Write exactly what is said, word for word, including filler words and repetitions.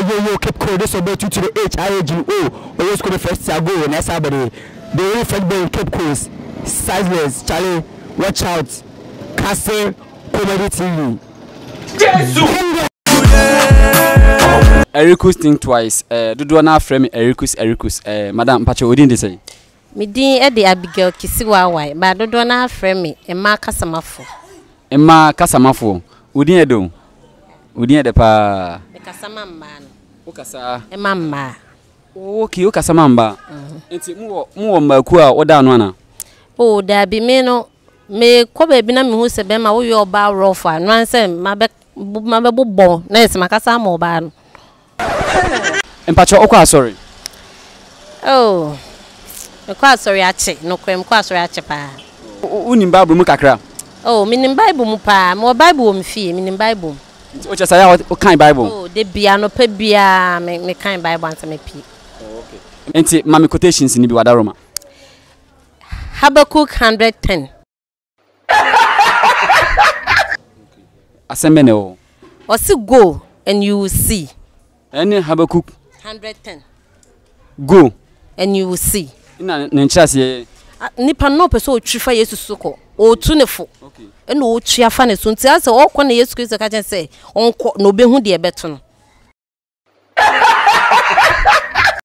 yo yo keep cool. This about you to the H I A G O. Always go the first to go. Next Saturday. The only friend boy keep cool. Sizeless. Charlie, watch out. Castle Comedy T V. Jesus. Ericus think twice. Uh, do do na frame Ericus Ericus. Uh, Madam Pacho, what did they say? Me din e de Abigail Kisiwa wai. Ba do do na frame Emma Kasamafo. Emma Kasamafo. Udin edo. Udin ede pa. E kasama mma no. O kasa. Emma mma. Okay, o kasama mba. Enti mu mu maku a oda no ana. O da bi me no me ko ba bi na me hu se be ma wo yo ba rofa no anse ma be ma be bobbo na ese makasa ma oba no. Empacho okwa sorry. Oh. Okwa sorry ache no kwem kwa sorry ache pa. Uni Bible mu kakra. Oh, minim Bible mu pa, mo Bible wo mfie, minim Bible. O che saya o kan Bible. Oh, de bia no pa bia me me kan Bible ansa me pi. Oh, okay. Enti mami quotations ni bi wada Roma. Habakuk one hundred ten. Asembe ne o. O si go and you will see. Any Habakuk one hundred ten. Go and you will see. Ina nchase nipa no person otwifa Yesu soko. O tunefo. Okay. Eno o twa fa ne so ntia se o kɔ na Yesu Kristo ka kyɛ sɛ onko na obehu de ebeto no.